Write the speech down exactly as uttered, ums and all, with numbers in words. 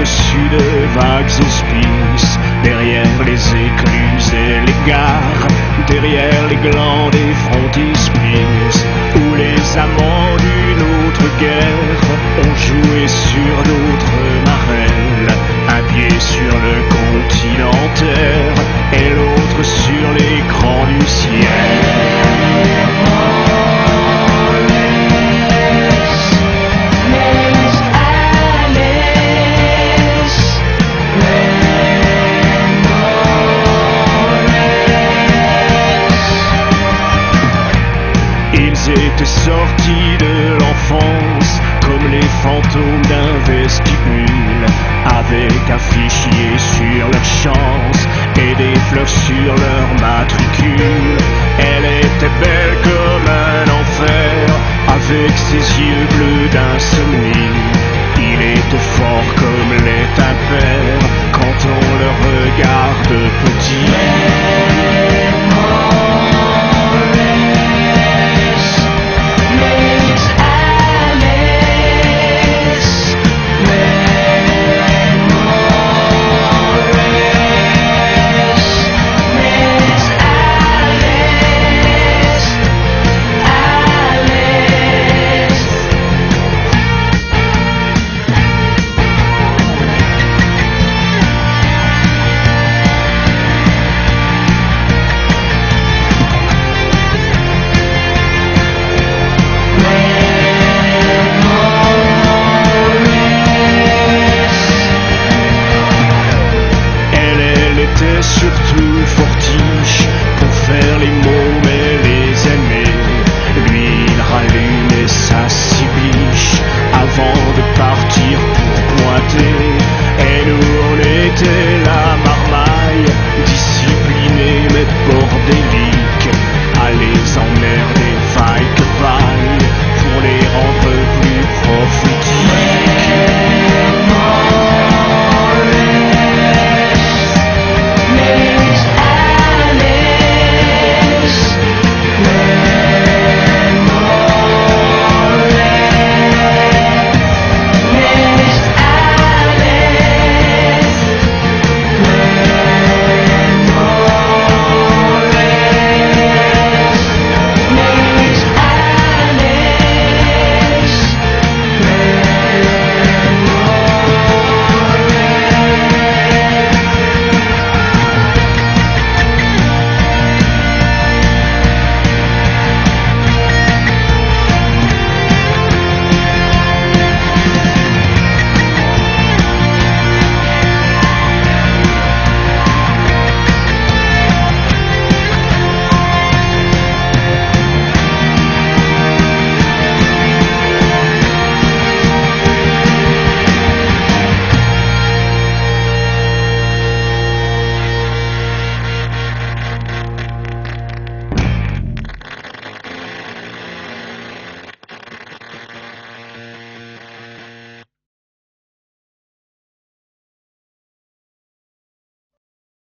au-dessus de vagues auspices, derrière les écluses et les gares, derrière les glands des frontispices, où les amants d'une autre guerre ont joué sur d'autres marelles, un pied sur le continent terre et l'autre sur l'écran du ciel. Étaient sortis de l'enfance comme les fantômes d'un vestibule, avec un fichier sur leur chance et des fleurs sur leur matricule. Elle était belle comme un enfer, avec ses yeux bleus d'un